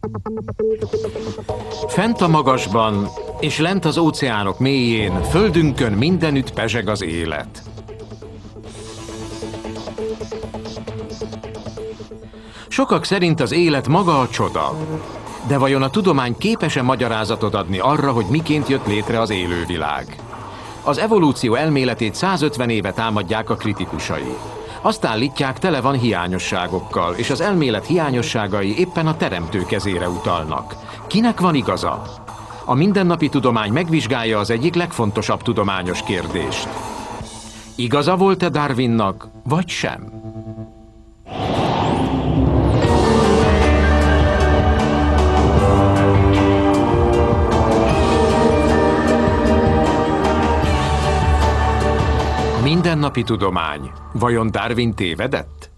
Fent a magasban, és lent az óceánok mélyén, földünkön mindenütt pezseg az élet. Sokak szerint az élet maga a csoda. De vajon a tudomány képes-e magyarázatot adni arra, hogy miként jött létre az élővilág? Az evolúció elméletét 150 éve támadják a kritikusai. Azt állítják, tele van hiányosságokkal, és az elmélet hiányosságai éppen a teremtő kezére utalnak. Kinek van igaza? A mindennapi tudomány megvizsgálja az egyik legfontosabb tudományos kérdést. Igaza volt-e Darwinnak, vagy sem? Mindennapi tudomány. Vajon Darwin tévedett?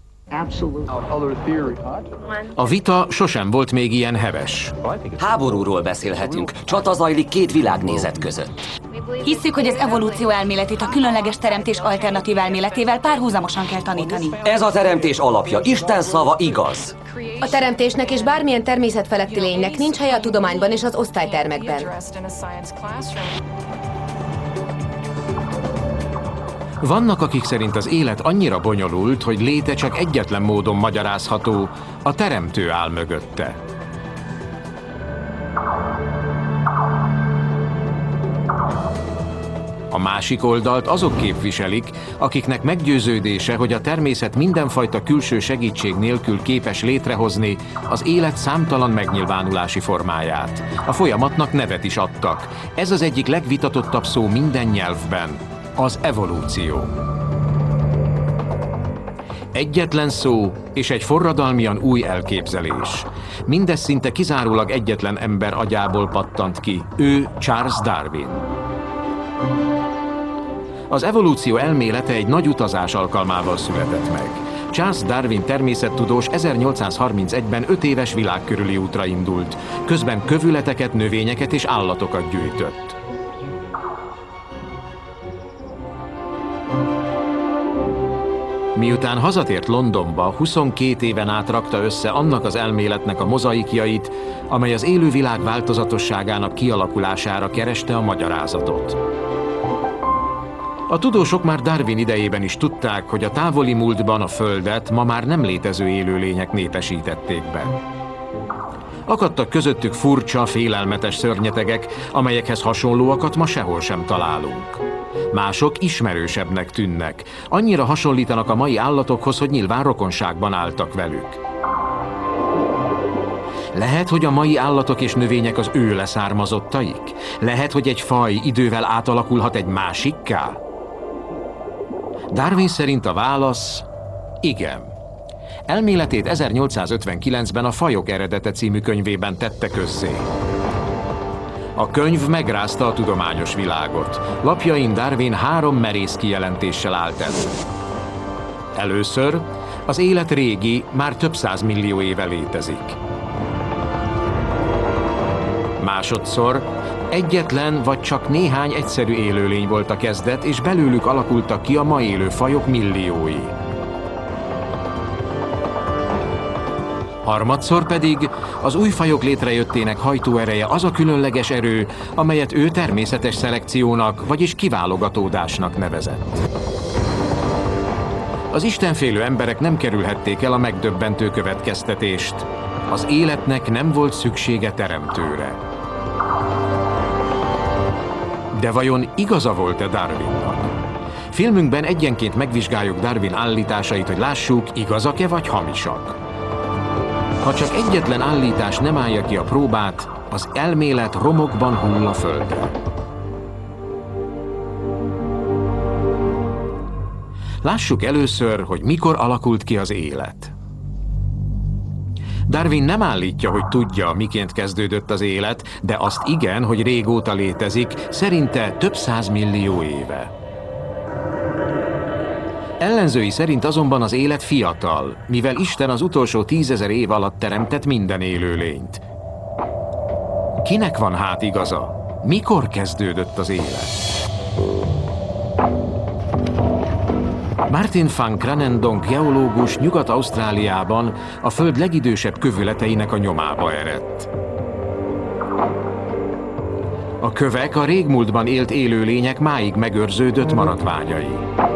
A vita sosem volt még ilyen heves. Háborúról beszélhetünk. Csata zajlik két világnézet között. Hisszük, hogy az evolúció elméletét a különleges teremtés alternatív elméletével párhuzamosan kell tanítani. Ez a teremtés alapja. Isten szava igaz. A teremtésnek és bármilyen természetfeletti lénynek nincs helye a tudományban és az osztálytermekben. Vannak, akik szerint az élet annyira bonyolult, hogy léte csak egyetlen módon magyarázható, a teremtő áll mögötte. A másik oldalt azok képviselik, akiknek meggyőződése, hogy a természet mindenfajta külső segítség nélkül képes létrehozni az élet számtalan megnyilvánulási formáját. A folyamatnak nevet is adtak. Ez az egyik legvitatottabb szó minden nyelvben. Az evolúció. Egyetlen szó és egy forradalmian új elképzelés. Mindez szinte kizárólag egyetlen ember agyából pattant ki. Ő Charles Darwin. Az evolúció elmélete egy nagy utazás alkalmával született meg. Charles Darwin természettudós 1831-ben 5 éves világkörüli útra indult. Közben kövületeket, növényeket és állatokat gyűjtött. Miután hazatért Londonba, 22 éven át rakta össze annak az elméletnek a mozaikjait, amely az élővilág változatosságának kialakulására kereste a magyarázatot. A tudósok már Darwin idejében is tudták, hogy a távoli múltban a Földet ma már nem létező élőlények népesítették be. Akadtak közöttük furcsa, félelmetes szörnyetegek, amelyekhez hasonlóakat ma sehol sem találunk. Mások ismerősebbnek tűnnek. Annyira hasonlítanak a mai állatokhoz, hogy nyilván rokonságban álltak velük. Lehet, hogy a mai állatok és növények az ő leszármazottaik? Lehet, hogy egy faj idővel átalakulhat egy másikká? Darwin szerint a válasz igen. Elméletét 1859-ben a Fajok eredete című könyvében tette közzé. A könyv megrázta a tudományos világot. Lapjain Darwin 3 merész kijelentéssel állt elő. Először, az élet régi, már több százmillió éve létezik. Másodszor, egyetlen vagy csak néhány egyszerű élőlény volt a kezdet, és belőlük alakultak ki a ma élő fajok milliói. Harmadszor pedig az új fajok létrejöttének hajtóereje az a különleges erő, amelyet ő természetes szelekciónak, vagyis kiválogatódásnak nevezett. Az istenfélő emberek nem kerülhették el a megdöbbentő következtetést. Az életnek nem volt szüksége teremtőre. De vajon igaza volt-e Darwinnak? Filmünkben egyenként megvizsgáljuk Darwin állításait, hogy lássuk, igazak-e vagy hamisak. Ha csak egyetlen állítás nem állja ki a próbát, az elmélet romokban hull a földre. Lássuk először, hogy mikor alakult ki az élet. Darwin nem állítja, hogy tudja, miként kezdődött az élet, de azt igen, hogy régóta létezik, szerinte több százmillió éve. Ellenzői szerint azonban az élet fiatal, mivel Isten az utolsó 10 000 év alatt teremtett minden élőlényt. Kinek van hát igaza? Mikor kezdődött az élet? Martin van Kranendonk geológus Nyugat-Ausztráliában a Föld legidősebb kövületeinek a nyomába eredt. A kövek a régmúltban élt élőlények máig megőrződött maradványai.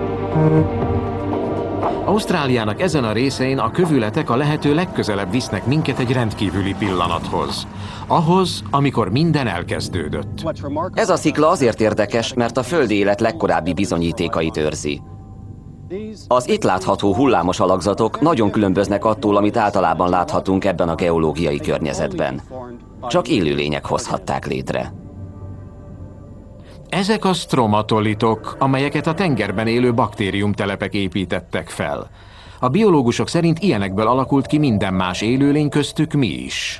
Ausztráliának ezen a részein a kövületek a lehető legközelebb visznek minket egy rendkívüli pillanathoz. Ahhoz, amikor minden elkezdődött. Ez a szikla azért érdekes, mert a földi élet legkorábbi bizonyítékait őrzi. Az itt látható hullámos alakzatok nagyon különböznek attól, amit általában láthatunk ebben a geológiai környezetben. Csak élőlények hozhatták létre. Ezek a stromatolitok, amelyeket a tengerben élő baktériumtelepek építettek fel. A biológusok szerint ilyenekből alakult ki minden más élőlény, köztük mi is.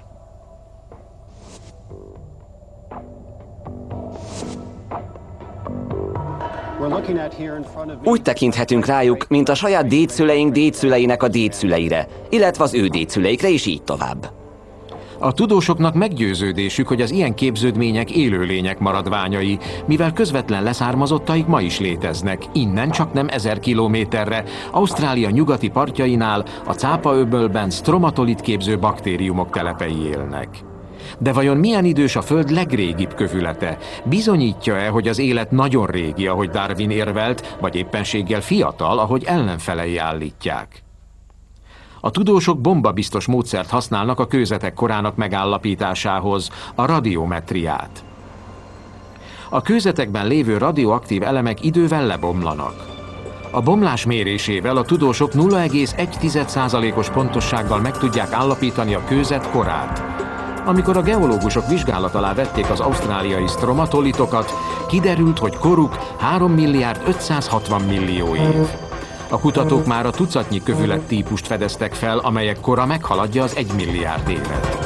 Úgy tekinthetünk rájuk, mint a saját dédszüleink dédszüleinek a dédszüleire, illetve az ő dédszüleikre, és így tovább. A tudósoknak meggyőződésük, hogy az ilyen képződmények élőlények maradványai, mivel közvetlen leszármazottaik ma is léteznek, innen csak nem 1000 kilométerre, Ausztrália nyugati partjainál, a Cápaöbölben stromatolit képző baktériumok telepei élnek. De vajon milyen idős a Föld legrégibb kövülete? Bizonyítja-e, hogy az élet nagyon régi, ahogy Darwin érvelt, vagy éppenséggel fiatal, ahogy ellenfelei állítják? A tudósok bombabiztos módszert használnak a kőzetek korának megállapításához, a radiometriát. A kőzetekben lévő radioaktív elemek idővel lebomlanak. A bomlás mérésével a tudósok 0,1%-os pontossággal meg tudják állapítani a kőzet korát. Amikor a geológusok vizsgálat alá vették az ausztráliai stromatolitokat, kiderült, hogy koruk 3 milliárd 560 millió év. A kutatók már a tucatnyi kövülettípust fedeztek fel, amelyek kora meghaladja az 1 milliárd évet.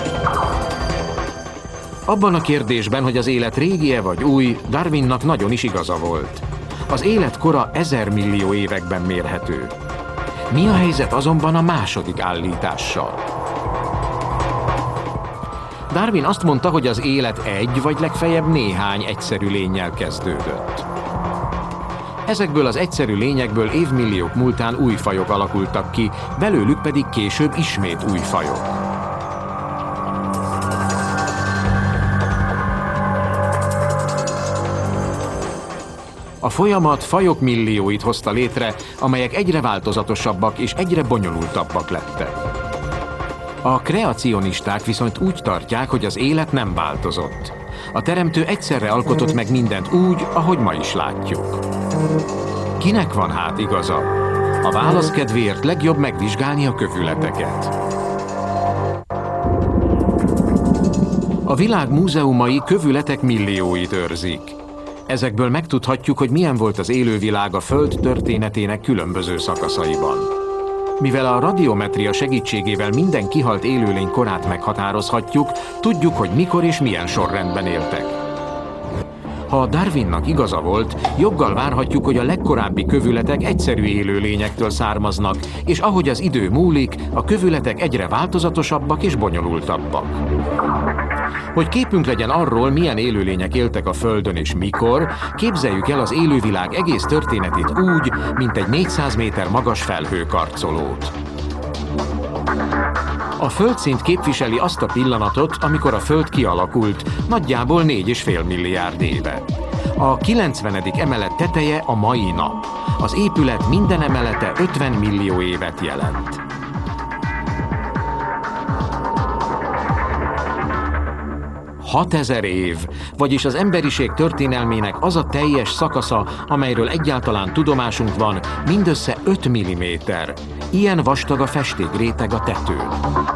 Abban a kérdésben, hogy az élet régie vagy új, Darwinnak nagyon is igaza volt. Az élet kora 1000 millió években mérhető. Mi a helyzet azonban a második állítással? Darwin azt mondta, hogy az élet egy vagy legfeljebb néhány egyszerű lénnyel kezdődött. Ezekből az egyszerű lényekből évmilliók múltán új fajok alakultak ki, belőlük pedig később ismét új fajok. A folyamat fajok millióit hozta létre, amelyek egyre változatosabbak és egyre bonyolultabbak lettek. A kreacionisták viszont úgy tartják, hogy az élet nem változott. A teremtő egyszerre alkotott meg mindent úgy, ahogy ma is látjuk. Kinek van hát igaza? A válasz kedvéért legjobb megvizsgálni a kövületeket. A világ múzeumai kövületek millióit őrzik. Ezekből megtudhatjuk, hogy milyen volt az élővilág a Föld történetének különböző szakaszaiban. Mivel a radiometria segítségével minden kihalt élőlény korát meghatározhatjuk, tudjuk, hogy mikor és milyen sorrendben éltek. Ha Darwinnak igaza volt, joggal várhatjuk, hogy a legkorábbi kövületek egyszerű élőlényektől származnak, és ahogy az idő múlik, a kövületek egyre változatosabbak és bonyolultabbak. Hogy képünk legyen arról, milyen élőlények éltek a Földön és mikor, képzeljük el az élővilág egész történetét úgy, mint egy 400 méter magas felhőkarcolót. A földszint képviseli azt a pillanatot, amikor a Föld kialakult, nagyjából 4,5 milliárd éve. A 90. emelet teteje a mai nap. Az épület minden emelete 50 millió évet jelent. ...6000 év, vagyis az emberiség történelmének az a teljes szakasza, amelyről egyáltalán tudomásunk van, mindössze 5 mm. Ilyen vastag a festékréteg a tetőn.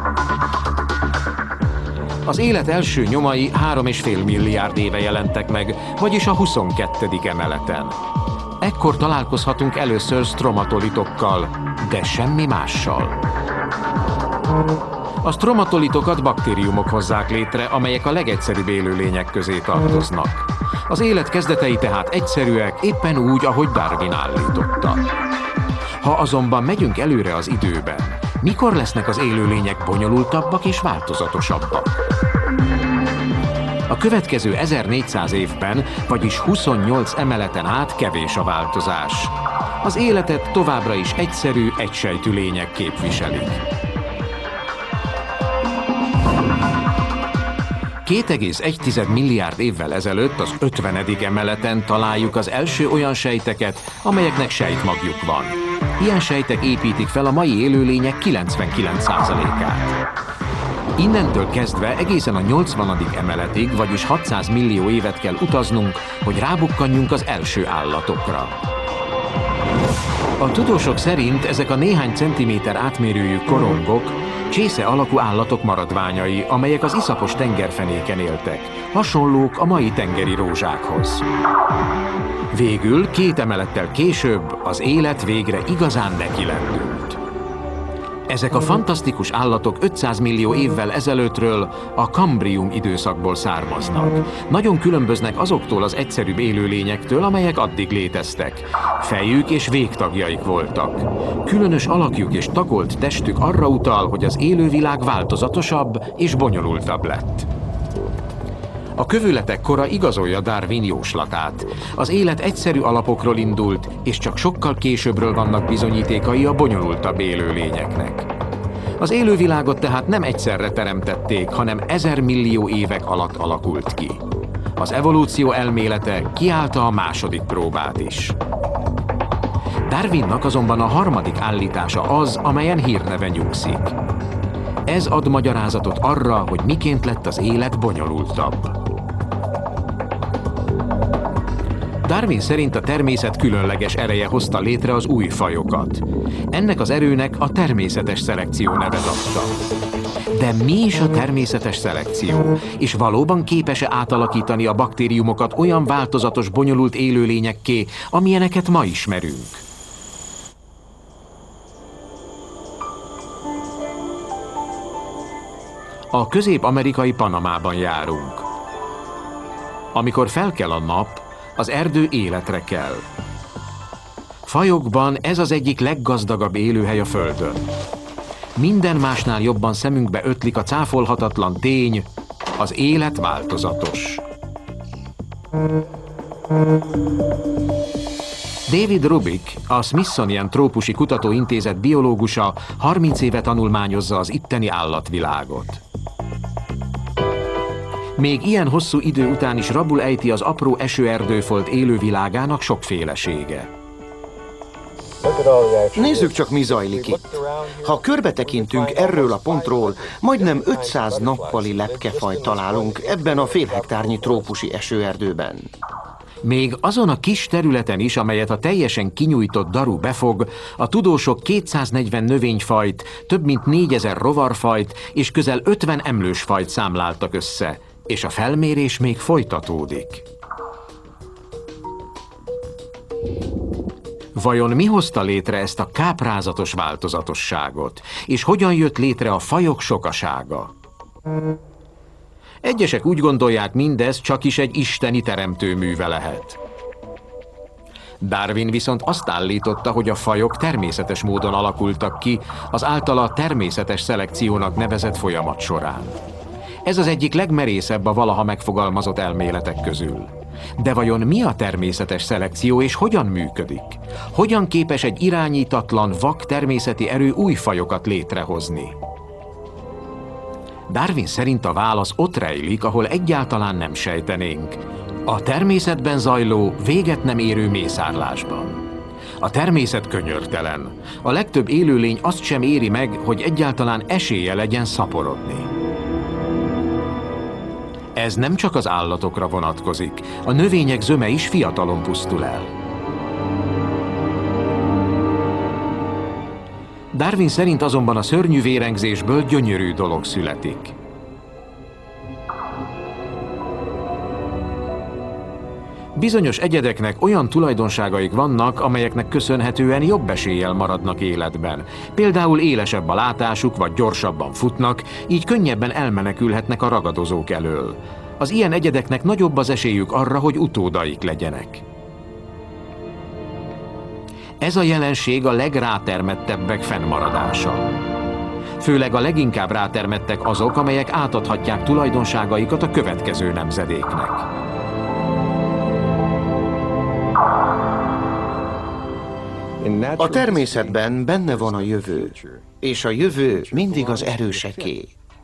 Az élet első nyomai 3,5 milliárd éve jelentek meg, vagyis a 22. emeleten. Ekkor találkozhatunk először stromatolitokkal, de semmi mással. A stromatolitokat baktériumok hozzák létre, amelyek a legegyszerűbb élőlények közé tartoznak. Az élet kezdetei tehát egyszerűek, éppen úgy, ahogy Darwin állította. Ha azonban megyünk előre az időben, mikor lesznek az élőlények bonyolultabbak és változatosabbak? A következő 1400 évben, vagyis 28 emeleten át kevés a változás. Az életet továbbra is egyszerű, egysejtű lények képviselik. 2,1 milliárd évvel ezelőtt az 50. emeleten találjuk az első olyan sejteket, amelyeknek sejtmagjuk van. Ilyen sejtek építik fel a mai élőlények 99%-át. Innentől kezdve egészen a 80. emeletig, vagyis 600 millió évet kell utaznunk, hogy rábukkanjunk az első állatokra. A tudósok szerint ezek a néhány centiméter átmérőjű korongok csésze alakú állatok maradványai, amelyek az iszapos tengerfenéken éltek, hasonlók a mai tengeri rózsákhoz. Végül 2 emelettel később az élet végre igazán nekilendült. Ezek a fantasztikus állatok 500 millió évvel ezelőttről, a kambrium időszakból származnak. Nagyon különböznek azoktól az egyszerűbb élőlényektől, amelyek addig léteztek. Fejük és végtagjaik voltak. Különös alakjuk és tagolt testük arra utal, hogy az élővilág változatosabb és bonyolultabb lett. A kövületek kora igazolja Darwin jóslatát. Az élet egyszerű alapokról indult, és csak sokkal későbbről vannak bizonyítékai a bonyolultabb élőlényeknek. Az élővilágot tehát nem egyszerre teremtették, hanem 1000 millió évek alatt alakult ki. Az evolúció elmélete kiállta a második próbát is. Darwinnak azonban a harmadik állítása az, amelyen hírneve nyugszik. Ez ad magyarázatot arra, hogy miként lett az élet bonyolultabb. Darwin szerint a természet különleges ereje hozta létre az új fajokat. Ennek az erőnek a természetes szelekció nevet adta. De mi is a természetes szelekció? És valóban képes-e átalakítani a baktériumokat olyan változatos, bonyolult élőlényekké, amilyeneket ma ismerünk? A közép-amerikai Panamában járunk. Amikor felkel a nap, az erdő életre kell. Fajokban ez az egyik leggazdagabb élőhely a Földön. Minden másnál jobban szemünkbe ötlik a cáfolhatatlan tény, az élet változatos. David Rubik, a Smithsonian Trópusi Kutatóintézet biológusa 30 éve tanulmányozza az itteni állatvilágot. Még ilyen hosszú idő után is rabul ejti az apró esőerdőfolt élővilágának sokfélesége. Nézzük csak, mi zajlik itt. Ha körbe tekintünk erről a pontról, majdnem 500 nappali lepkefajt találunk ebben a fél hektárnyi trópusi esőerdőben. Még azon a kis területen is, amelyet a teljesen kinyújtott daru befog, a tudósok 240 növényfajt, több mint 4000 rovarfajt és közel 50 emlősfajt számláltak össze, és a felmérés még folytatódik. Vajon mi hozta létre ezt a káprázatos változatosságot, és hogyan jött létre a fajok sokasága? Egyesek úgy gondolják, mindez csak is egy isteni teremtőműve lehet. Darwin viszont azt állította, hogy a fajok természetes módon alakultak ki, az általa természetes szelekciónak nevezett folyamat során. Ez az egyik legmerészebb a valaha megfogalmazott elméletek közül. De vajon mi a természetes szelekció és hogyan működik? Hogyan képes egy irányítatlan, vak természeti erő új fajokat létrehozni? Darwin szerint a válasz ott rejlik, ahol egyáltalán nem sejtenénk. A természetben zajló, véget nem érő mészárlásban. A természet könyörtelen. A legtöbb élőlény azt sem éri meg, hogy egyáltalán esélye legyen szaporodni. Ez nem csak az állatokra vonatkozik, a növények zöme is fiatalon pusztul el. Darwin szerint azonban a szörnyű vérengzésből gyönyörű dolog születik. Bizonyos egyedeknek olyan tulajdonságaik vannak, amelyeknek köszönhetően jobb eséllyel maradnak életben. Például élesebb a látásuk, vagy gyorsabban futnak, így könnyebben elmenekülhetnek a ragadozók elől. Az ilyen egyedeknek nagyobb az esélyük arra, hogy utódaik legyenek. Ez a jelenség a legrátermettebbek fennmaradása. Főleg a leginkább rátermettek azok, amelyek átadhatják tulajdonságaikat a következő nemzedéknek. A természetben benne van a jövő, és a jövő mindig az erőseké.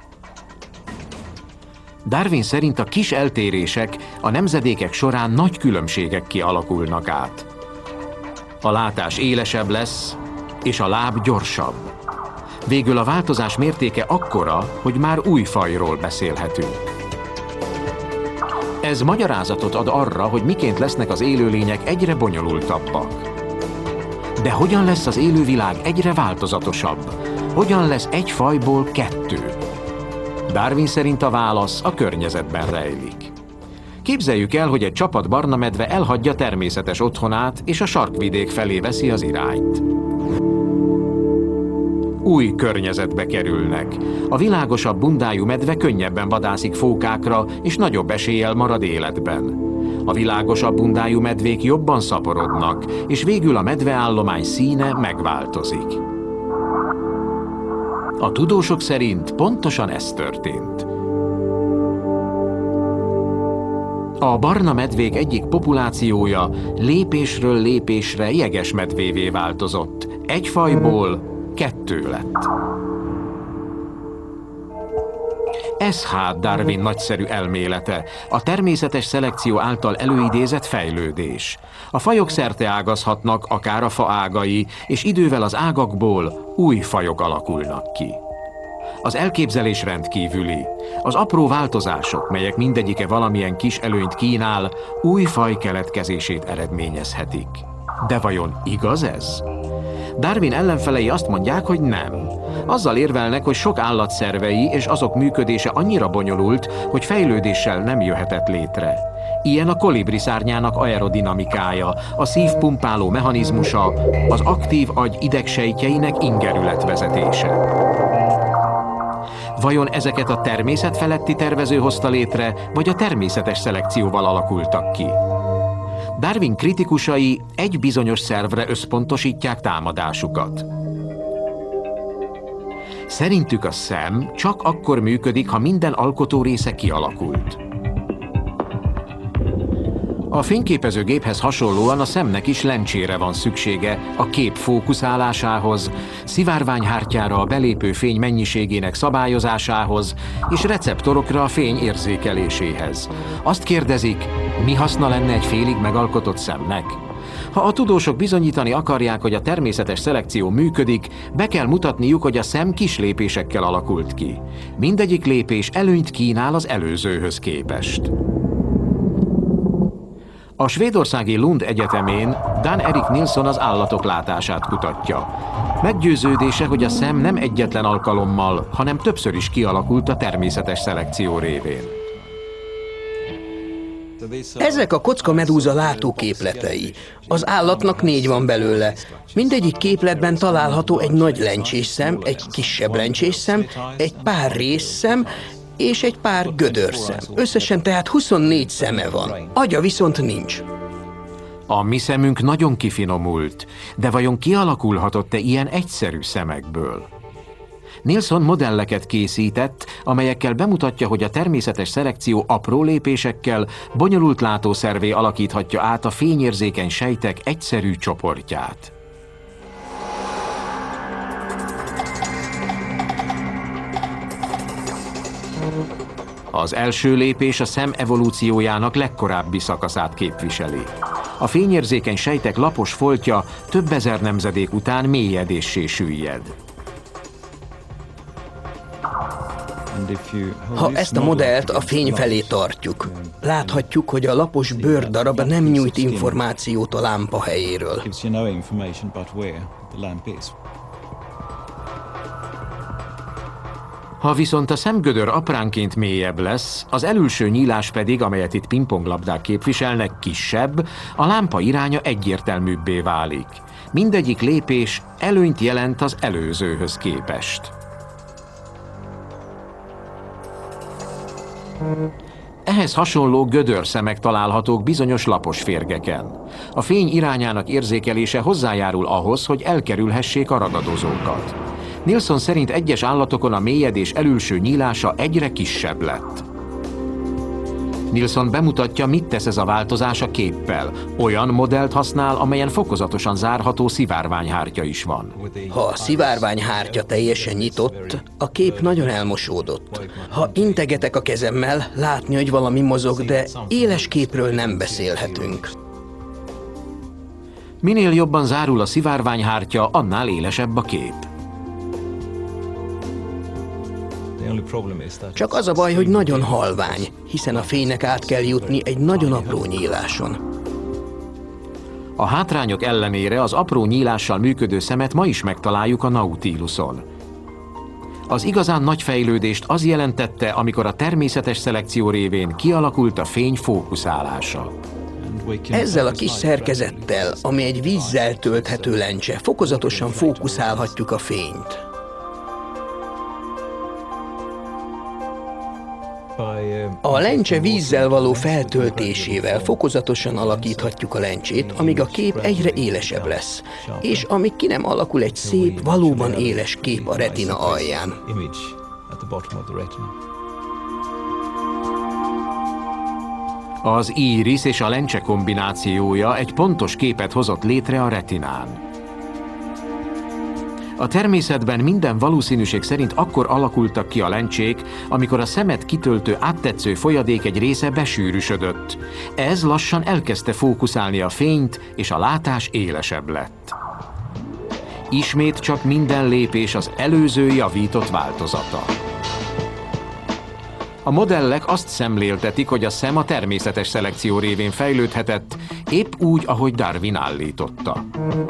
Darwin szerint a kis eltérések a nemzedékek során nagy különbségekké alakulnak át. A látás élesebb lesz, és a láb gyorsabb. Végül a változás mértéke akkora, hogy már új fajról beszélhetünk. Ez magyarázatot ad arra, hogy miként lesznek az élőlények egyre bonyolultabbak. De hogyan lesz az élővilág egyre változatosabb? Hogyan lesz egy fajból kettő? Darwin szerint a válasz a környezetben rejlik. Képzeljük el, hogy egy csapat barnamedve elhagyja természetes otthonát, és a sarkvidék felé veszi az irányt. Új környezetbe kerülnek. A világosabb bundájú medve könnyebben vadászik fókákra, és nagyobb eséllyel marad életben. A világosabb bundájú medvék jobban szaporodnak, és végül a medveállomány színe megváltozik. A tudósok szerint pontosan ez történt. A barna medvék egyik populációja lépésről lépésre jegesmedvévé változott. Egy fajból kettő lett. Ez hát Darwin nagyszerű elmélete, a természetes szelekció által előidézett fejlődés. A fajok szerteágazhatnak, akár a fa ágai, és idővel az ágakból új fajok alakulnak ki. Az elképzelés rendkívüli. Az apró változások, melyek mindegyike valamilyen kis előnyt kínál, új faj keletkezését eredményezhetik. De vajon igaz ez? Darwin ellenfelei azt mondják, hogy nem. Azzal érvelnek, hogy sok állat szervei és azok működése annyira bonyolult, hogy fejlődéssel nem jöhetett létre. Ilyen a kolibri szárnyának aerodinamikája, a szívpumpáló mechanizmusa, az aktív agy idegsejtjeinek ingerületvezetése. Vajon ezeket a természet feletti tervező hozta létre, vagy a természetes szelekcióval alakultak ki? Darwin kritikusai egy bizonyos szervre összpontosítják támadásukat. Szerintük a szem csak akkor működik, ha minden alkotórésze kialakult. A fényképezőgéphez hasonlóan a szemnek is lencsére van szüksége a kép fókuszálásához, szivárványhártyára a belépő fény mennyiségének szabályozásához, és receptorokra a fény érzékeléséhez. Azt kérdezik, mi haszna lenne egy félig megalkotott szemnek? Ha a tudósok bizonyítani akarják, hogy a természetes szelekció működik, be kell mutatniuk, hogy a szem kis lépésekkel alakult ki. Mindegyik lépés előnyt kínál az előzőhöz képest. A svédországi Lund Egyetemén Dan Erik Nilsson az állatok látását kutatja. Meggyőződése, hogy a szem nem egyetlen alkalommal, hanem többször is kialakult a természetes szelekció révén. Ezek a kockamedúza látóképletei. Az állatnak 4 van belőle. Mindegyik képletben található egy nagy lencsésszem, egy kisebb lencsésszem, egy pár résszem, és egy pár gödörszem. Összesen tehát 24 szeme van. Agya viszont nincs. A mi szemünk nagyon kifinomult, de vajon kialakulhatott-e ilyen egyszerű szemekből? Nilsson modelleket készített, amelyekkel bemutatja, hogy a természetes szelekció apró lépésekkel bonyolult látószervé alakíthatja át a fényérzékeny sejtek egyszerű csoportját. Az első lépés a szem evolúciójának legkorábbi szakaszát képviseli. A fényérzékeny sejtek lapos foltja több ezer nemzedék után mélyedéssé süllyed. Ha ezt a modellt a fény felé tartjuk, láthatjuk, hogy a lapos bőrdarab nem nyújt információt a lámpa helyéről. Ha viszont a szemgödör apránként mélyebb lesz, az elülső nyílás pedig, amelyet itt pingponglabdák képviselnek, kisebb, a lámpa iránya egyértelműbbé válik. Mindegyik lépés előnyt jelent az előzőhöz képest. Ehhez hasonló gödörszemek találhatók bizonyos lapos férgeken. A fény irányának érzékelése hozzájárul ahhoz, hogy elkerülhessék a ragadozókat. Nilsson szerint egyes állatokon a mélyedés elülső nyílása egyre kisebb lett. Nilsson bemutatja, mit tesz ez a változás a képpel. Olyan modellt használ, amelyen fokozatosan zárható szivárványhártya is van. Ha a szivárványhártya teljesen nyitott, a kép nagyon elmosódott. Ha integetek a kezemmel, látni, hogy valami mozog, de éles képről nem beszélhetünk. Minél jobban zárul a szivárványhártya, annál élesebb a kép. Csak az a baj, hogy nagyon halvány, hiszen a fénynek át kell jutni egy nagyon apró nyíláson. A hátrányok ellenére az apró nyílással működő szemet ma is megtaláljuk a Nautiluson. Az igazán nagy fejlődést az jelentette, amikor a természetes szelekció révén kialakult a fény fókuszálása. Ezzel a kis szerkezettel, ami egy vízzel tölthető lencse, fokozatosan fókuszálhatjuk a fényt. A lencse vízzel való feltöltésével fokozatosan alakíthatjuk a lencsét, amíg a kép egyre élesebb lesz, és amíg ki nem alakul egy szép, valóban éles kép a retina alján. Az íris és a lencse kombinációja egy pontos képet hozott létre a retinán. A természetben minden valószínűség szerint akkor alakultak ki a lencsék, amikor a szemet kitöltő áttetsző folyadék egy része besűrűsödött. Ez lassan elkezdte fókuszálni a fényt, és a látás élesebb lett. Ismét csak minden lépés az előző javított változata. A modellek azt szemléltetik, hogy a szem a természetes szelekció révén fejlődhetett, épp úgy, ahogy Darwin állította.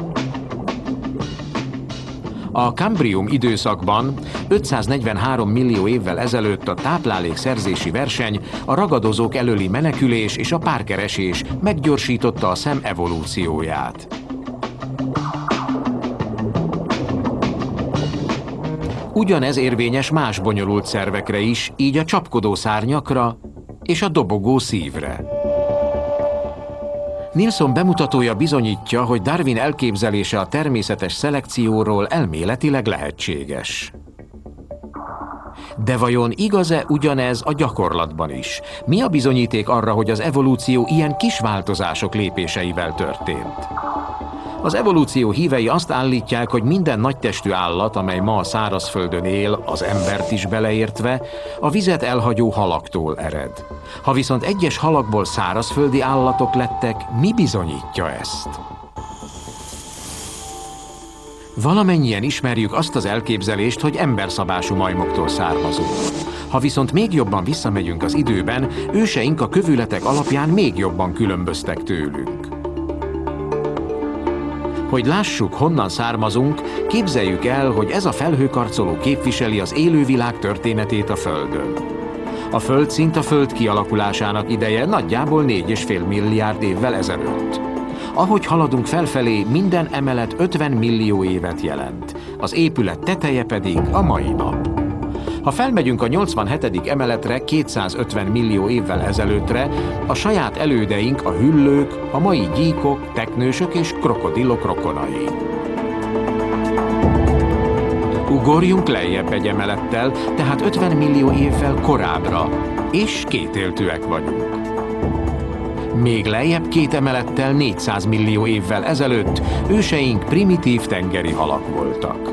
A Kambrium időszakban 543 millió évvel ezelőtt a táplálékszerzési verseny, a ragadozók előli menekülés és a párkeresés meggyorsította a szem evolúcióját. Ugyanez érvényes más bonyolult szervekre is, így a csapkodó szárnyakra és a dobogó szívre. Nilsson bemutatója bizonyítja, hogy Darwin elképzelése a természetes szelekcióról elméletileg lehetséges. De vajon igaz-e ugyanez a gyakorlatban is? Mi a bizonyíték arra, hogy az evolúció ilyen kis változások lépéseivel történt? Az evolúció hívei azt állítják, hogy minden nagytestű állat, amely ma a szárazföldön él, az embert is beleértve, a vizet elhagyó halaktól ered. Ha viszont egyes halakból szárazföldi állatok lettek, mi bizonyítja ezt? Valamennyien ismerjük azt az elképzelést, hogy emberszabású majmoktól származunk. Ha viszont még jobban visszamegyünk az időben, őseink a kövületek alapján még jobban különböztek tőlünk. Hogy lássuk, honnan származunk, képzeljük el, hogy ez a felhőkarcoló képviseli az élővilág történetét a Földön. A Földszint a Föld kialakulásának ideje nagyjából 4,5 milliárd évvel ezelőtt. Ahogy haladunk felfelé, minden emelet 50 millió évet jelent, az épület teteje pedig a mai nap. Ha felmegyünk a 87. emeletre 250 millió évvel ezelőttre, a saját elődeink, a hüllők, a mai gyíkok, teknősök és krokodilok rokonai. Ugorjunk lejjebb egy emelettel, tehát 50 millió évvel korábbra, és kétéltőek vagyunk. Még lejjebb 2 emelettel 400 millió évvel ezelőtt őseink primitív tengeri halak voltak.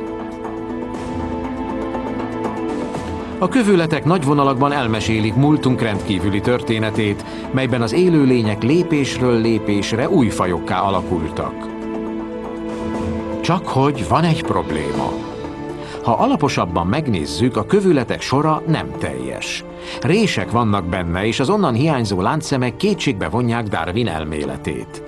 A kövületek nagy vonalakban elmesélik múltunk rendkívüli történetét, melyben az élőlények lépésről lépésre új fajokká alakultak. Csak hogy van egy probléma. Ha alaposabban megnézzük, a kövületek sora nem teljes. Rések vannak benne, és az onnan hiányzó láncszemek kétségbe vonják Darwin elméletét.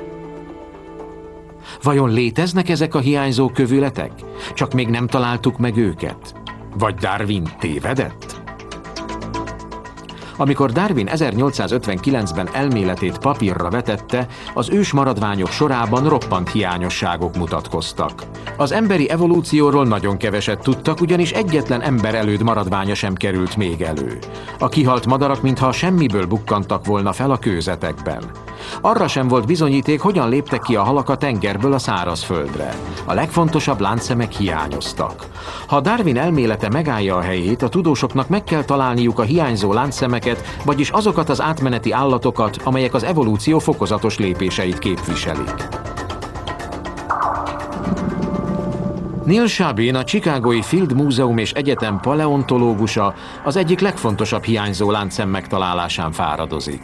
Vajon léteznek ezek a hiányzó kövületek? Csak még nem találtuk meg őket. Vagy Darwin tévedett? Amikor Darwin 1859-ben elméletét papírra vetette, az ősmaradványok sorában roppant hiányosságok mutatkoztak. Az emberi evolúcióról nagyon keveset tudtak, ugyanis egyetlen emberelőd maradványa sem került még elő. A kihalt madarak mintha semmiből bukkantak volna fel a kőzetekben. Arra sem volt bizonyíték, hogyan léptek ki a halak a tengerből a szárazföldre. A legfontosabb láncszemek hiányoztak. Ha Darwin elmélete megállja a helyét, a tudósoknak meg kell találniuk a hiányzó láncszemek kőzeteket, vagyis azokat az átmeneti állatokat, amelyek az evolúció fokozatos lépéseit képviselik. Neil Shabin, a Chicagói Field Múzeum és Egyetem paleontológusa az egyik legfontosabb hiányzó láncszem megtalálásán fáradozik.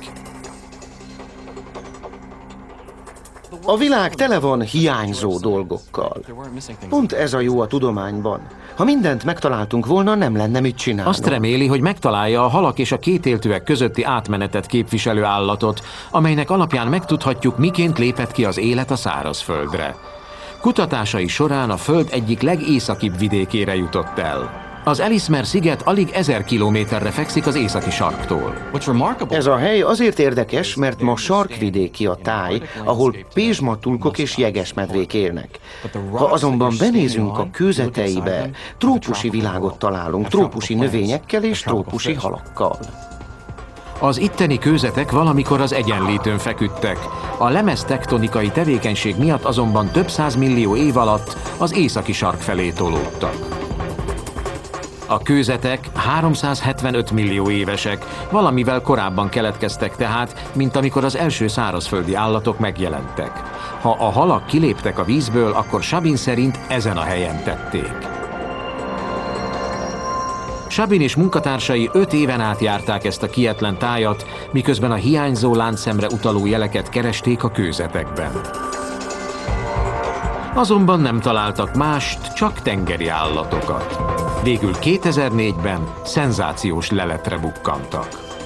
A világ tele van hiányzó dolgokkal. Pont ez a jó a tudományban. Ha mindent megtaláltunk volna, nem lenne mit csinálni. Azt reméli, hogy megtalálja a halak és a kétéltőek közötti átmenetet képviselő állatot, amelynek alapján megtudhatjuk, miként lépett ki az élet a szárazföldre. Kutatásai során a Föld egyik legészakibb vidékére jutott el. Az Ellesmere-sziget alig 1000 kilométerre fekszik az északi sarktól. Ez a hely azért érdekes, mert ma sarkvidéki a táj, ahol pézsmatulkok és jegesmedvék élnek. Ha azonban benézünk a kőzeteibe, trópusi világot találunk, trópusi növényekkel és trópusi halakkal. Az itteni kőzetek valamikor az Egyenlítőn feküdtek, a lemeztektonikai tevékenység miatt azonban több százmillió év alatt az északi sark felé tolódtak. A kőzetek 375 millió évesek, valamivel korábban keletkeztek tehát, mint amikor az első szárazföldi állatok megjelentek. Ha a halak kiléptek a vízből, akkor Shabin szerint ezen a helyen tették. Shabin és munkatársai 5 éven át járták ezt a kietlen tájat, miközben a hiányzó láncszemre utaló jeleket keresték a kőzetekben. Azonban nem találtak mást, csak tengeri állatokat. Végül 2004-ben szenzációs leletre bukkantak.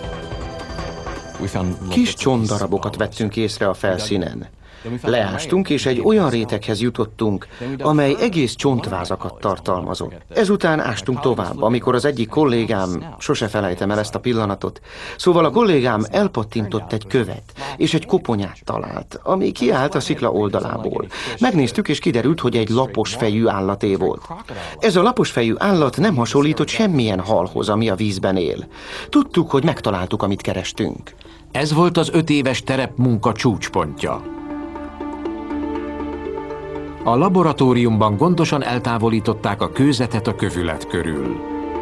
Kis csonddarabokat vettünk észre a felszínen. Leástunk, és egy olyan réteghez jutottunk, amely egész csontvázakat tartalmazott. Ezután ástunk tovább, amikor az egyik kollégám, sose felejtem el ezt a pillanatot, szóval a kollégám elpattintott egy követ, és egy koponyát talált, ami kiállt a szikla oldalából. Megnéztük, és kiderült, hogy egy laposfejű állaté volt. Ez a laposfejű állat nem hasonlított semmilyen halhoz, ami a vízben él. Tudtuk, hogy megtaláltuk, amit kerestünk. Ez volt az 5 éves terepmunka csúcspontja. A laboratóriumban gondosan eltávolították a kőzetet a kövület körül.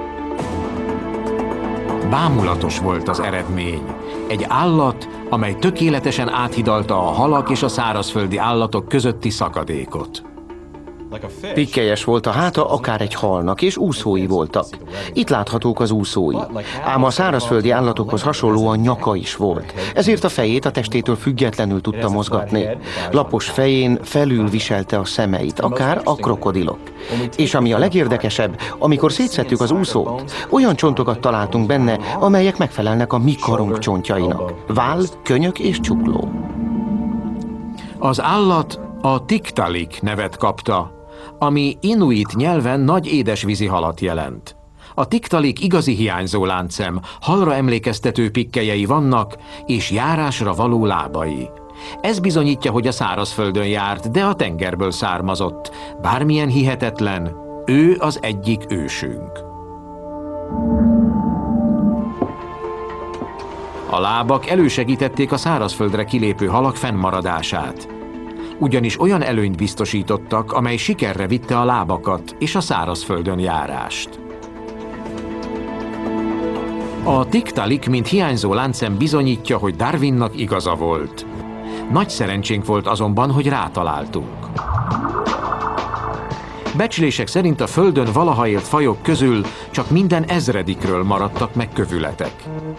Bámulatos volt az eredmény. Egy állat, amely tökéletesen áthidalta a halak és a szárazföldi állatok közötti szakadékot. Pikkelyes volt a háta akár egy halnak, és úszói voltak. Itt láthatók az úszói. Ám a szárazföldi állatokhoz hasonlóan nyaka is volt. Ezért a fejét a testétől függetlenül tudta mozgatni. Lapos fején felül viselte a szemeit, akár a krokodilok. És ami a legérdekesebb, amikor szétszedtük az úszót, olyan csontokat találtunk benne, amelyek megfelelnek a mi karunk csontjainak. Váll, könyök és csukló. Az állat a Tiktaalik nevet kapta, ami inuit nyelven nagy édesvízi halat jelent. A Tiktaalik igazi hiányzó láncszem, halra emlékeztető pikkelyei vannak, és járásra való lábai. Ez bizonyítja, hogy a szárazföldön járt, de a tengerből származott. Bármilyen hihetetlen, ő az egyik ősünk. A lábak elősegítették a szárazföldre kilépő halak fennmaradását. Ugyanis olyan előnyt biztosítottak, amely sikerre vitte a lábakat és a szárazföldön járást. A Tiktaalik, mint hiányzó láncszem bizonyítja, hogy Darwinnak igaza volt. Nagy szerencsénk volt azonban, hogy rátaláltunk. Becslések szerint a Földön valaha élt fajok közül csak minden ezredikről maradtak meg kövületek.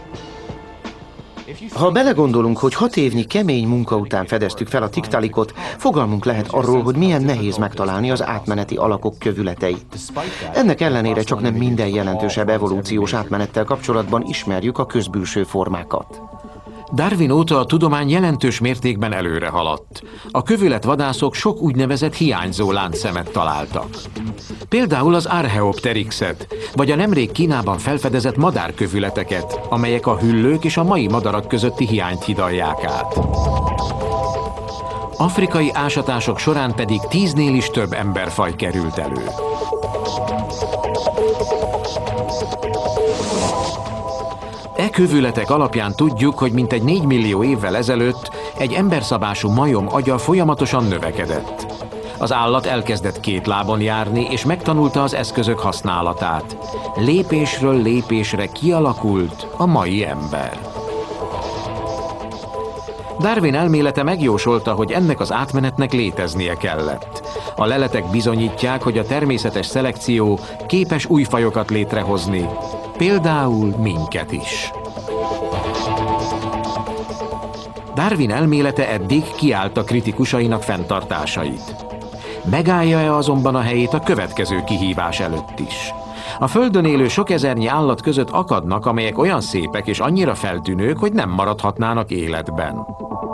Ha belegondolunk, hogy 6 évnyi kemény munka után fedeztük fel a Tiktaalikot, fogalmunk lehet arról, hogy milyen nehéz megtalálni az átmeneti alakok kövületeit. Ennek ellenére csak nem minden jelentősebb evolúciós átmenettel kapcsolatban ismerjük a közbülső formákat. Darwin óta a tudomány jelentős mértékben előre haladt. A kövületvadászok sok úgynevezett hiányzó láncszemet találtak. Például az Archaeopteryxet, vagy a nemrég Kínában felfedezett madárkövületeket, amelyek a hüllők és a mai madarak közötti hiányt hidalják át. Afrikai ásatások során pedig 10-nél is több emberfaj került elő. E kövületek alapján tudjuk, hogy mintegy 4 millió évvel ezelőtt egy emberszabású majom agya folyamatosan növekedett. Az állat elkezdett két lábon járni, és megtanulta az eszközök használatát. Lépésről lépésre kialakult a mai ember. Darwin elmélete megjósolta, hogy ennek az átmenetnek léteznie kellett. A leletek bizonyítják, hogy a természetes szelekció képes új fajokat létrehozni, például minket is. Darwin elmélete eddig kiállta kritikusainak fenntartásait. Megállja-e azonban a helyét a következő kihívás előtt is? A Földön élő sok ezernyi állat között akadnak, amelyek olyan szépek és annyira feltűnők, hogy nem maradhatnának életben.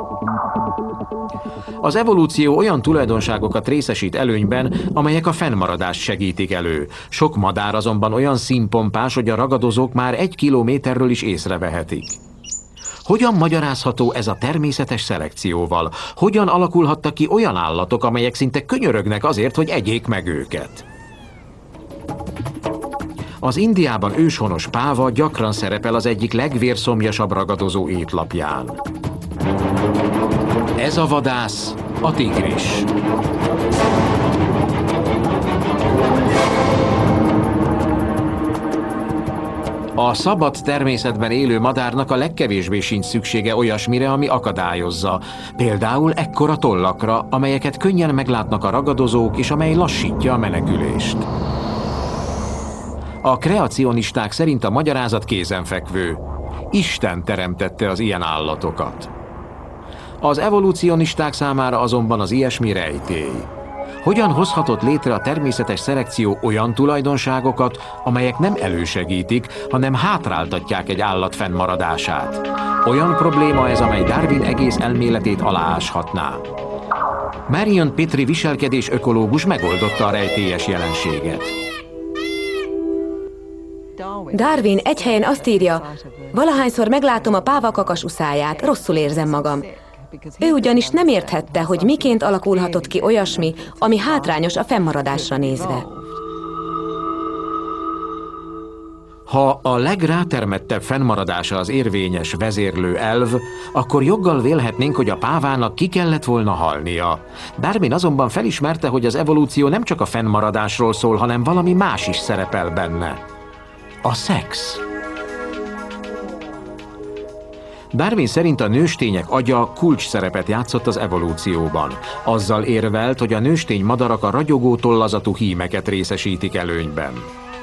Az evolúció olyan tulajdonságokat részesít előnyben, amelyek a fennmaradást segítik elő. Sok madár azonban olyan színpompás, hogy a ragadozók már 1 kilométerről is észrevehetik. Hogyan magyarázható ez a természetes szelekcióval? Hogyan alakulhattak ki olyan állatok, amelyek szinte könyörögnek azért, hogy egyék meg őket? Az Indiában őshonos páva gyakran szerepel az egyik legvérszomjasabb ragadozó étlapján. Ez a vadász, a tigris. A szabad természetben élő madárnak a legkevésbé sincs szüksége olyasmire, ami akadályozza. Például ekkora tollakra, amelyeket könnyen meglátnak a ragadozók, és amely lassítja a menekülést. A kreacionisták szerint a magyarázat kézenfekvő. Isten teremtette az ilyen állatokat. Az evolúcionisták számára azonban az ilyesmi rejtély. Hogyan hozhatott létre a természetes szelekció olyan tulajdonságokat, amelyek nem elősegítik, hanem hátráltatják egy állat fennmaradását? Olyan probléma ez, amely Darwin egész elméletét alááshatná. Marion Petrie viselkedés ökológus megoldotta a rejtélyes jelenséget. Darwin egy helyen azt írja, valahányszor meglátom a pávakakas uszáját, rosszul érzem magam. Ő ugyanis nem érthette, hogy miként alakulhatott ki olyasmi, ami hátrányos a fennmaradásra nézve. Ha a legrátermettebb fennmaradása az érvényes vezérlő elv, akkor joggal vélhetnénk, hogy a pávának ki kellett volna halnia. Darwin azonban felismerte, hogy az evolúció nem csak a fennmaradásról szól, hanem valami más is szerepel benne. A szex. Darwin szerint a nőstények agya kulcs szerepet játszott az evolúcióban. Azzal érvelt, hogy a nőstény madarak a ragyogó tollazatú hímeket részesítik előnyben.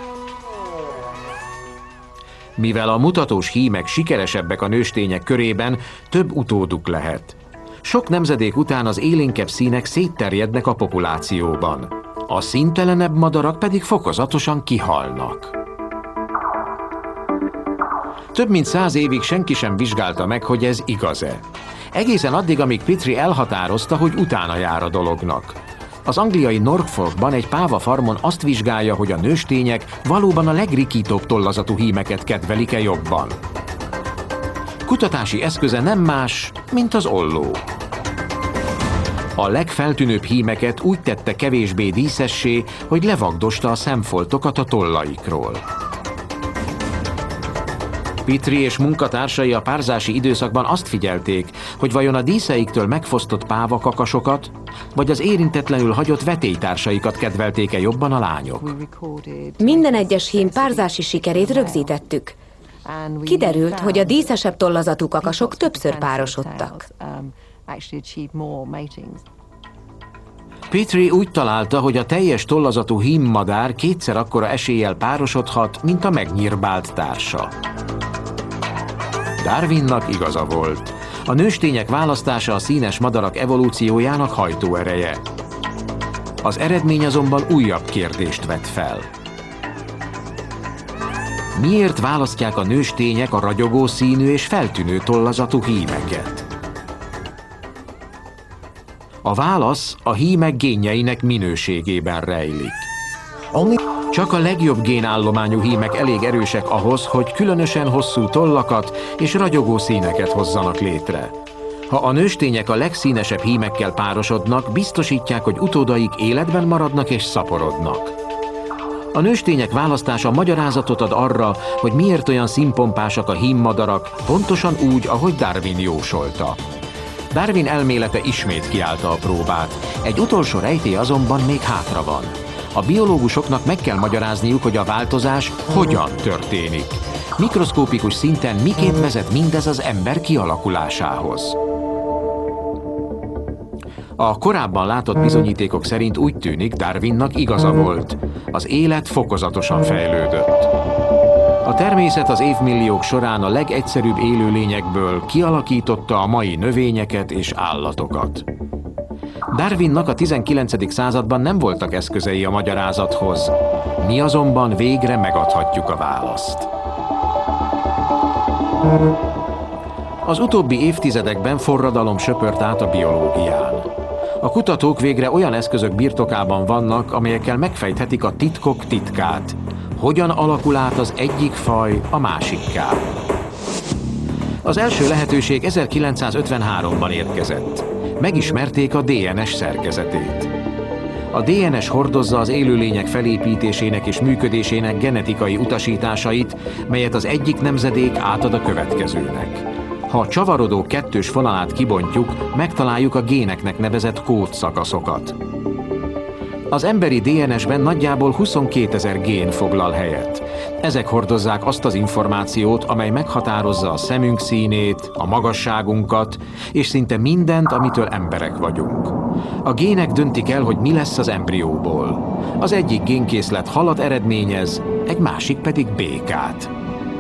Mivel a mutatós hímek sikeresebbek a nőstények körében, több utóduk lehet. Sok nemzedék után az élénkebb színek szétterjednek a populációban. A színtelenebb madarak pedig fokozatosan kihalnak. Több mint 100 évig senki sem vizsgálta meg, hogy ez igaz-e. Egészen addig, amíg Petrie elhatározta, hogy utána jár a dolognak. Az angliai Norfolkban egy pávafarmon azt vizsgálja, hogy a nőstények valóban a legrikítóbb tollazatú hímeket kedvelik-e jobban. Kutatási eszköze nem más, mint az olló. A legfeltűnőbb hímeket úgy tette kevésbé díszessé, hogy levagdosta a szemfoltokat a tollaikról. Petrie és munkatársai a párzási időszakban azt figyelték, hogy vajon a díszeiktől megfosztott pávakakasokat, vagy az érintetlenül hagyott vetélytársaikat kedvelték-e jobban a lányok. Minden egyes hím párzási sikerét rögzítettük. Kiderült, hogy a díszesebb tollazatú kakasok többször párosodtak. Petrie úgy találta, hogy a teljes tollazatú hímmadár kétszer akkora eséllyel párosodhat, mint a megnyírbált társa. Darwinnak igaza volt. A nőstények választása a színes madarak evolúciójának hajtóereje. Az eredmény azonban újabb kérdést vet fel. Miért választják a nőstények a ragyogó színű és feltűnő tollazatú hímeket? A válasz a hímek génjeinek minőségében rejlik. Csak a legjobb génállományú hímek elég erősek ahhoz, hogy különösen hosszú tollakat és ragyogó színeket hozzanak létre. Ha a nőstények a legszínesebb hímekkel párosodnak, biztosítják, hogy utódaik életben maradnak és szaporodnak. A nőstények választása magyarázatot ad arra, hogy miért olyan színpompásak a hímmadarak, pontosan úgy, ahogy Darwin jósolta. Darwin elmélete ismét kiállta a próbát. Egy utolsó rejtély azonban még hátra van. A biológusoknak meg kell magyarázniuk, hogy a változás hogyan történik. Mikroszkópikus szinten miként vezet mindez az ember kialakulásához. A korábban látott bizonyítékok szerint úgy tűnik, Darwinnak igaza volt. Az élet fokozatosan fejlődött. A természet az évmilliók során a legegyszerűbb élőlényekből kialakította a mai növényeket és állatokat. Darwinnak a 19. században nem voltak eszközei a magyarázathoz. Mi azonban végre megadhatjuk a választ. Az utóbbi évtizedekben forradalom söpört át a biológián. A kutatók végre olyan eszközök birtokában vannak, amelyekkel megfejthetik a titkok titkát. Hogyan alakul át az egyik faj a másikká? Az első lehetőség 1953-ban érkezett. Megismerték a DNS szerkezetét. A DNS hordozza az élőlények felépítésének és működésének genetikai utasításait, melyet az egyik nemzedék átad a következőnek. Ha a csavarodó kettős fonalát kibontjuk, megtaláljuk a géneknek nevezett kódszakaszokat. Az emberi DNS-ben nagyjából 22 000 gén foglal helyet. Ezek hordozzák azt az információt, amely meghatározza a szemünk színét, a magasságunkat, és szinte mindent, amitől emberek vagyunk. A gének döntik el, hogy mi lesz az embrióból. Az egyik génkészlet halat eredményez, egy másik pedig békát.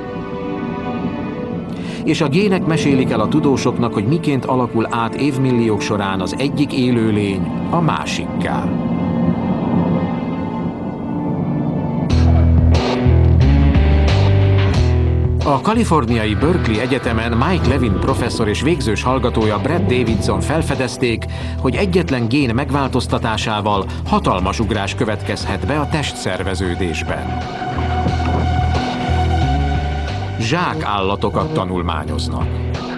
És a gének mesélik el a tudósoknak, hogy miként alakul át évmilliók során az egyik élőlény a másikká. A kaliforniai Berkeley Egyetemen Mike Levin professzor és végzős hallgatója Brad Davidson felfedezték, hogy egyetlen gén megváltoztatásával hatalmas ugrás következhet be a testszerveződésben. Zsákállatokat tanulmányoznak.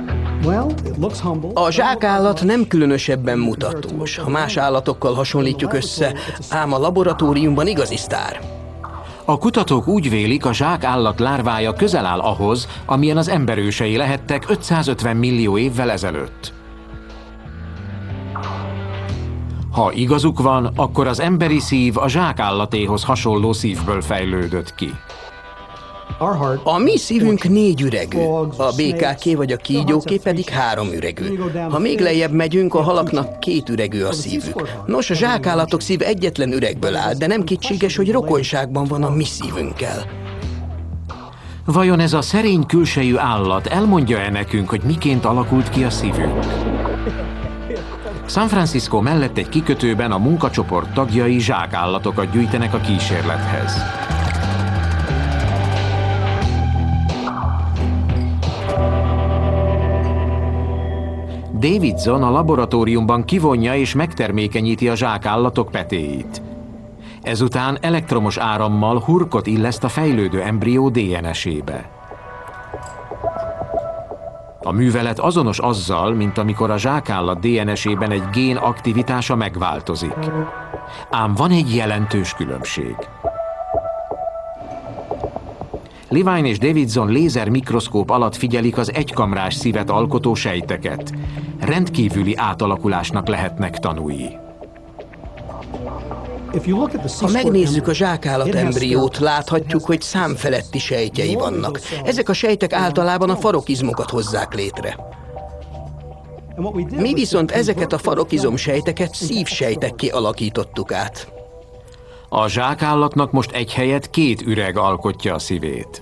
A zsákállat nem különösebben mutatós, ha más állatokkal hasonlítjuk össze, ám a laboratóriumban igazi sztár. A kutatók úgy vélik, a zsákállat lárvája közel áll ahhoz, amilyen az ember ősei lehettek 550 millió évvel ezelőtt. Ha igazuk van, akkor az emberi szív a zsákállatéhoz hasonló szívből fejlődött ki. A mi szívünk 4 üregű, a békáké vagy a kígyóké pedig 3 üregű. Ha még lejjebb megyünk, a halaknak 2 üregű a szívük. Nos, a zsákállatok szív egyetlen üregből áll, de nem kétséges, hogy rokonságban van a mi szívünkkel. Vajon ez a szerény külsejű állat elmondja-e nekünk, hogy miként alakult ki a szívünk? San Francisco mellett egy kikötőben a munkacsoport tagjai zsákállatokat gyűjtenek a kísérlethez. Davidson a laboratóriumban kivonja és megtermékenyíti a zsákállatok petéit. Ezután elektromos árammal hurkot illeszt a fejlődő embrió DNS-ébe. A művelet azonos azzal, mint amikor a zsákállat DNS-ében egy gén aktivitása megváltozik. Ám van egy jelentős különbség. Levine és Davidson lézermikroszkóp alatt figyelik az egykamrás szívet alkotó sejteket. Rendkívüli átalakulásnak lehetnek tanúi. Ha megnézzük a zsákállat embriót, láthatjuk, hogy számfeletti sejtjei vannak. Ezek a sejtek általában a farokizmokat hozzák létre. Mi viszont ezeket a farokizomsejteket szívsejtekké alakítottuk át. A zsákállatnak most egy helyett 2 üreg alkotja a szívét.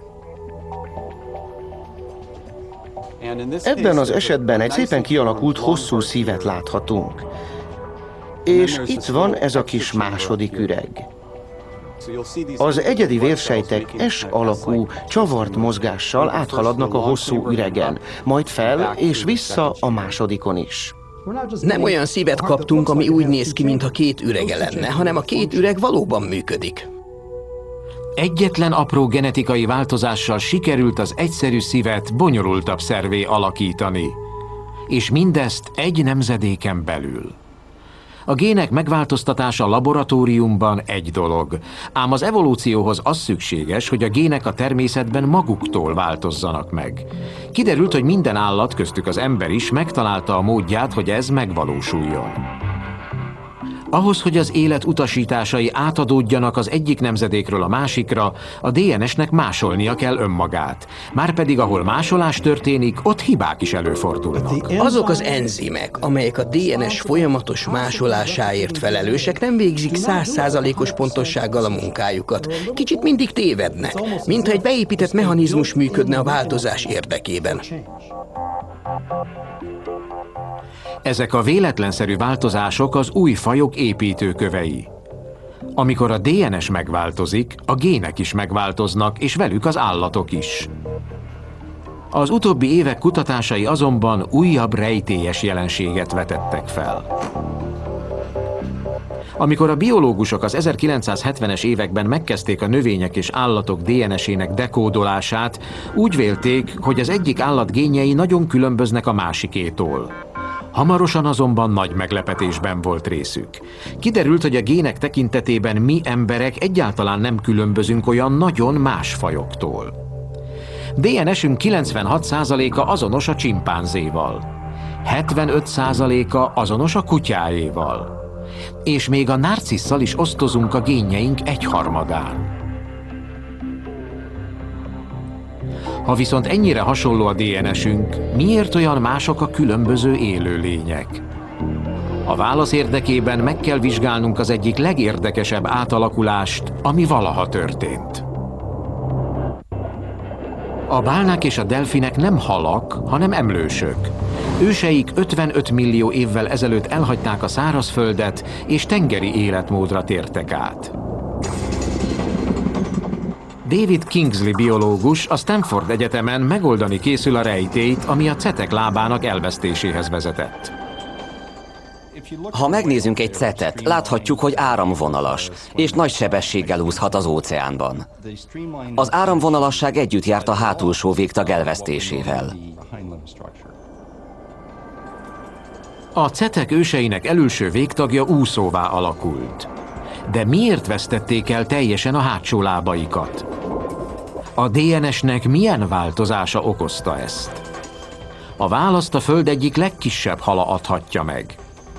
Ebben az esetben egy szépen kialakult hosszú szívet láthatunk. És itt van ez a kis második üreg. Az egyedi vérsejtek S alakú, csavart mozgással áthaladnak a hosszú üregen, majd fel és vissza a másodikon is. Nem olyan szívet kaptunk, ami úgy néz ki, mintha 2 ürege lenne, hanem a 2 üreg valóban működik. Egyetlen apró genetikai változással sikerült az egyszerű szívet bonyolultabb szervé alakítani. És mindezt egy nemzedéken belül. A gének megváltoztatása laboratóriumban egy dolog, ám az evolúcióhoz az szükséges, hogy a gének a természetben maguktól változzanak meg. Kiderült, hogy minden állat, köztük az ember is megtalálta a módját, hogy ez megvalósuljon. Ahhoz, hogy az élet utasításai átadódjanak az egyik nemzedékről a másikra, a DNS-nek másolnia kell önmagát. Márpedig ahol másolás történik, ott hibák is előfordulnak. Azok az enzimek, amelyek a DNS folyamatos másolásáért felelősek, nem végzik 100%-os pontossággal a munkájukat. Kicsit mindig tévednek, mintha egy beépített mechanizmus működne a változás érdekében. Ezek a véletlenszerű változások az új fajok építőkövei. Amikor a DNS megváltozik, a gének is megváltoznak, és velük az állatok is. Az utóbbi évek kutatásai azonban újabb rejtélyes jelenséget vetettek fel. Amikor a biológusok az 1970-es években megkezdték a növények és állatok DNS-ének dekódolását, úgy vélték, hogy az egyik állat génjei nagyon különböznek a másikétól. Hamarosan azonban nagy meglepetésben volt részük. Kiderült, hogy a gének tekintetében mi emberek egyáltalán nem különbözünk olyan nagyon más fajoktól. DNS-ünk 96%-a azonos a csimpánzéval, 75%-a azonos a kutyáéval, és még a narcisszal is osztozunk a génjeink 1/3-án. Ha viszont ennyire hasonló a DNS-ünk, miért olyan mások a különböző élőlények? A válasz érdekében meg kell vizsgálnunk az egyik legérdekesebb átalakulást, ami valaha történt. A bálnák és a delfinek nem halak, hanem emlősök. Őseik 55 millió évvel ezelőtt elhagyták a szárazföldet, és tengeri életmódra tértek át. David Kingsley biológus a Stanford Egyetemen megoldani készül a rejtélyt, ami a cetek lábának elvesztéséhez vezetett. Ha megnézünk egy cetet, láthatjuk, hogy áramvonalas, és nagy sebességgel úszhat az óceánban. Az áramvonalasság együtt járt a hátulsó végtag elvesztésével. A cetek őseinek elülső végtagja úszóvá alakult. De miért vesztették el teljesen a hátsó lábaikat? A DNS-nek milyen változása okozta ezt? A választ a Föld egyik legkisebb hala adhatja meg.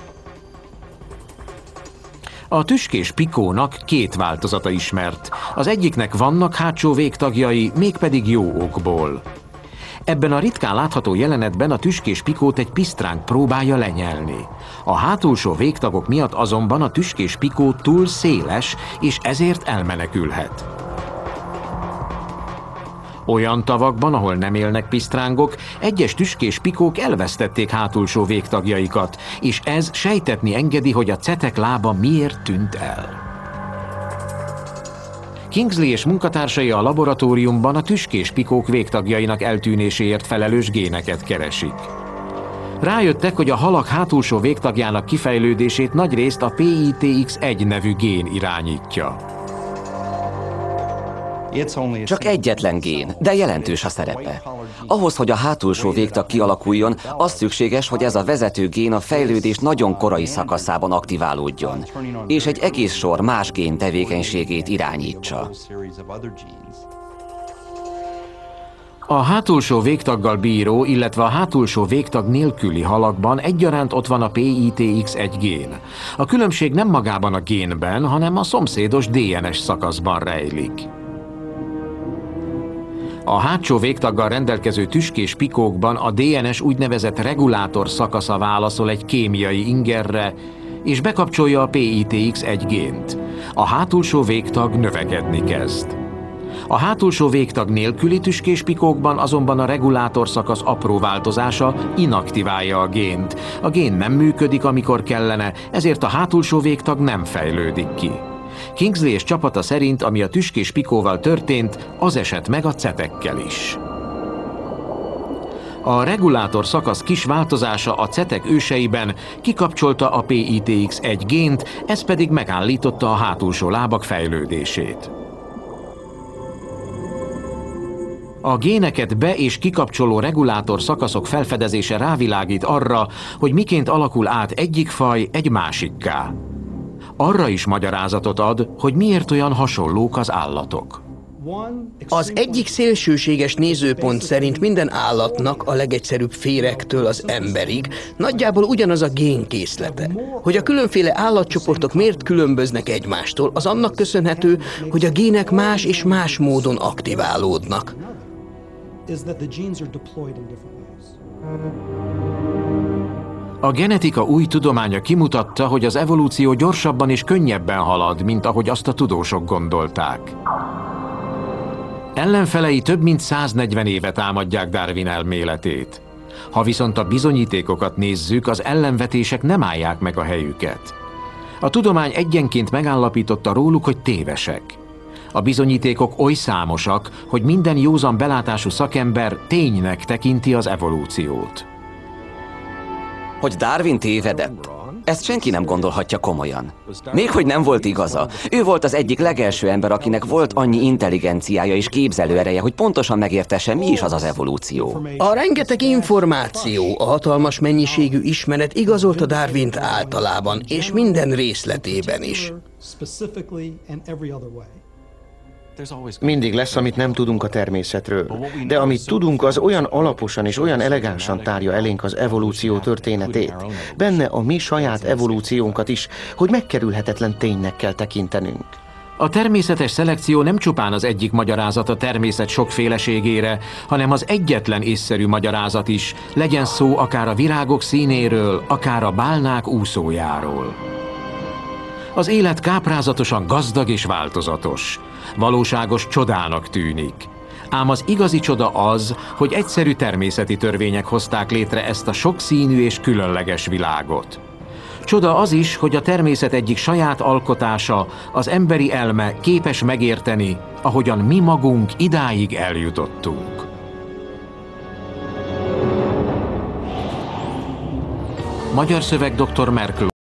A tüskés pikónak két változata ismert. Az egyiknek vannak hátsó végtagjai, mégpedig jó okból. Ebben a ritkán látható jelenetben a tüskés pikót egy pisztránk próbálja lenyelni. A hátulsó végtagok miatt azonban a tüskés pikó túl széles, és ezért elmenekülhet. Olyan tavakban, ahol nem élnek pisztrángok, egyes tüskés pikók elvesztették hátulsó végtagjaikat, és ez sejtetni engedi, hogy a cetek lába miért tűnt el. Kingsley és munkatársai a laboratóriumban a tüskés pikók végtagjainak eltűnéséért felelős géneket keresik. Rájöttek, hogy a halak hátulsó végtagjának kifejlődését nagyrészt a PITX1 nevű gén irányítja. Csak egyetlen gén, de jelentős a szerepe. Ahhoz, hogy a hátulsó végtag kialakuljon, az szükséges, hogy ez a vezető gén a fejlődés nagyon korai szakaszában aktiválódjon, és egy egész sor más gén tevékenységét irányítsa. A hátulsó végtaggal bíró, illetve a hátulsó végtag nélküli halakban egyaránt ott van a PITX1 gén. A különbség nem magában a génben, hanem a szomszédos DNS szakaszban rejlik. A hátsó végtaggal rendelkező tüskés pikókban a DNS úgynevezett regulátor szakasza válaszol egy kémiai ingerre, és bekapcsolja a PITX1 gént. A hátulsó végtag növekedni kezd. A hátulsó végtag nélküli tüskés pikókban azonban a regulátor szakasz apró változása inaktiválja a gént. A gén nem működik, amikor kellene, ezért a hátulsó végtag nem fejlődik ki. Kingsley és csapata szerint, ami a tüskés pikóval történt, az esett meg a cetekkel is. A regulátor szakasz kis változása a cetek őseiben kikapcsolta a PITX1 gént, ez pedig megállította a hátulsó lábak fejlődését. A géneket be- és kikapcsoló regulátor szakaszok felfedezése rávilágít arra, hogy miként alakul át egyik faj egy másikká. Arra is magyarázatot ad, hogy miért olyan hasonlók az állatok. Az egyik szélsőséges nézőpont szerint minden állatnak, a legegyszerűbb férektől az emberig nagyjából ugyanaz a génkészlete. Hogy a különféle állatcsoportok miért különböznek egymástól, az annak köszönhető, hogy a gének más és más módon aktiválódnak. A genetika új tudománya kimutatta, hogy az evolúció gyorsabban és könnyebben halad, mint ahogy azt a tudósok gondolták. Ellenfelei több mint 140 éve támadják Darwin elméletét. Ha viszont a bizonyítékokat nézzük, az ellenvetések nem állják meg a helyüket. A tudomány egyenként megállapította róluk, hogy tévesek. A bizonyítékok oly számosak, hogy minden józan belátású szakember ténynek tekinti az evolúciót. Hogy Darwin tévedett, ezt senki nem gondolhatja komolyan. Még hogy nem volt igaza. Ő volt az egyik legelső ember, akinek volt annyi intelligenciája és képzelőereje, hogy pontosan megértesse, mi is az az evolúció. A rengeteg információ, a hatalmas mennyiségű ismeret igazolta Darwint általában, és minden részletében is. Mindig lesz, amit nem tudunk a természetről, de amit tudunk, az olyan alaposan és olyan elegánsan tárja elénk az evolúció történetét, benne a mi saját evolúciónkat is, hogy megkerülhetetlen ténynek kell tekintenünk. A természetes szelekció nem csupán az egyik magyarázat a természet sokféleségére, hanem az egyetlen észszerű magyarázat is, legyen szó akár a virágok színéről, akár a bálnák úszójáról. Az élet káprázatosan gazdag és változatos. Valóságos csodának tűnik. Ám az igazi csoda az, hogy egyszerű természeti törvények hozták létre ezt a sokszínű és különleges világot. Csoda az is, hogy a természet egyik saját alkotása, az emberi elme képes megérteni, ahogyan mi magunk idáig eljutottunk. Magyar szöveg dr. Merkel